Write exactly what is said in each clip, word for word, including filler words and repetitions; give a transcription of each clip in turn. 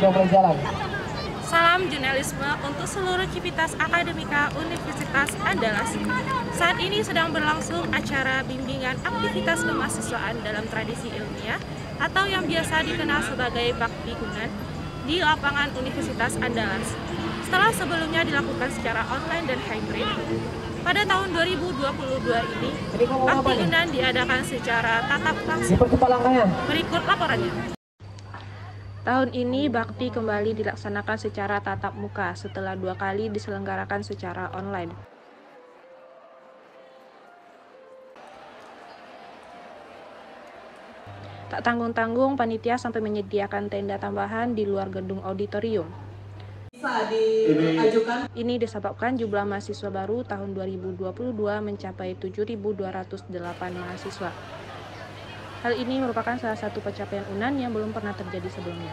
sudah mulai jalan. Salam jurnalisme untuk seluruh Civitas Akademika Universitas Andalas. Saat ini sedang berlangsung acara bimbingan aktivitas kemahasiswaan dalam tradisi ilmiah atau yang biasa dikenal sebagai Bakti Unan di lapangan Universitas Andalas. Setelah sebelumnya dilakukan secara online dan hybrid, pada tahun dua ribu dua puluh dua ini, Bakti Unan diadakan secara tatap langsung. Berikut laporannya. Tahun ini Bakti kembali dilaksanakan secara tatap muka setelah dua kali diselenggarakan secara online. Tak tanggung-tanggung, panitia sampai menyediakan tenda tambahan di luar gedung auditorium. Bisa diajukan. Ini disebabkan jumlah mahasiswa baru tahun dua ribu dua puluh dua mencapai tujuh ribu dua ratus delapan mahasiswa. Hal ini merupakan salah satu pencapaian Unan yang belum pernah terjadi sebelumnya.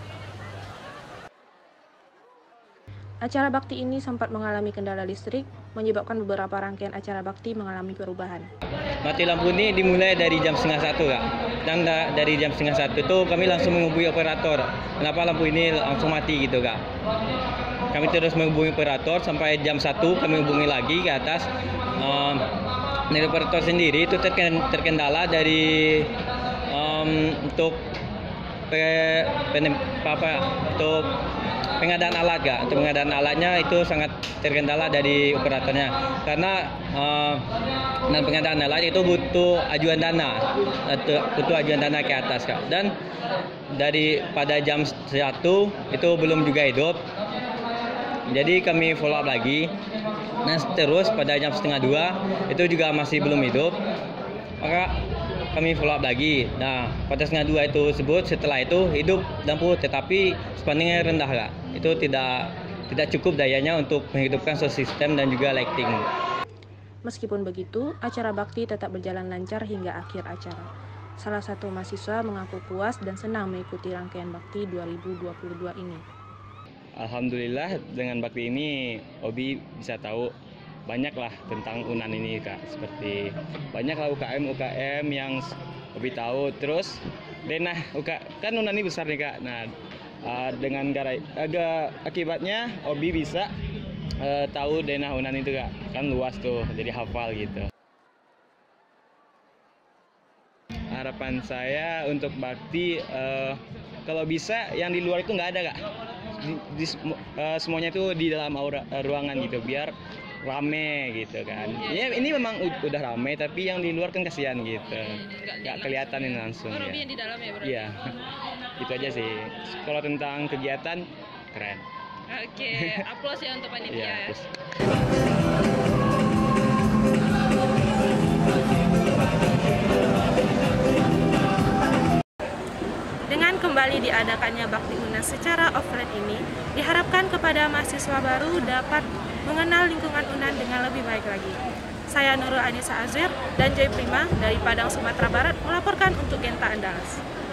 Acara bakti ini sempat mengalami kendala listrik, menyebabkan beberapa rangkaian acara bakti mengalami perubahan. Mati lampu ini dimulai dari jam setengah satu, Kak. Dan da dari jam setengah satu itu kami langsung menghubungi operator. Kenapa lampu ini langsung mati gitu, Kak? Kami terus menghubungi operator sampai jam satu kami hubungi lagi ke atas. Um, dari operator sendiri itu terkendala dari um, untuk pe, pen, apa, untuk pengadaan alat, Kak. Untuk pengadaan alatnya itu sangat terkendala dari operatornya karena uh, dan pengadaan alat itu butuh ajuan dana, butuh ajuan dana ke atas, Kak. Dan dari pada jam satu itu belum juga hidup. Jadi kami follow up lagi. Nah terus pada jam setengah dua itu juga masih belum hidup. Maka kami follow up lagi. Nah pada setengah dua itu sebut setelah itu hidup lampu tetapi spanningnya rendah, Kak. Itu tidak tidak cukup dayanya untuk menghidupkan sound system dan juga lighting. Meskipun begitu, acara bakti tetap berjalan lancar hingga akhir acara. Salah satu mahasiswa mengaku puas dan senang mengikuti rangkaian bakti dua ribu dua puluh dua ini. Alhamdulillah dengan bakti ini Obi bisa tahu banyaklah tentang Unan ini, Kak. Seperti banyaklah U K M U K M yang Obi tahu. Terus denah U K kan Unan ini besar nih, Kak. Nah uh, dengan garai agak akibatnya Obi bisa uh, tahu denah Unan itu, Kak. Kan luas tuh jadi hafal gitu. Harapan saya untuk bakti uh, kalau bisa yang di luar itu nggak ada, Kak. Di, di, uh, semuanya itu di dalam aura, uh, ruangan gitu biar rame gitu kan. Ya, ini memang udah rame tapi yang di luar kan kasihan gitu. Nggak kelihatan ini langsung. Oh, ya. Yang di dalam ya berarti. Iya. Itu aja sih. Kalau tentang kegiatan keren. Oke, aplaus ya untuk panitia. Ya, Dengan kembali diadakannya Bakti Unan secara offline ini, diharapkan kepada mahasiswa baru dapat mengenal lingkungan Unan dengan lebih baik lagi. Saya Nurul Anissa Azir dan Joy Prima dari Padang, Sumatera Barat melaporkan untuk Genta Andalas.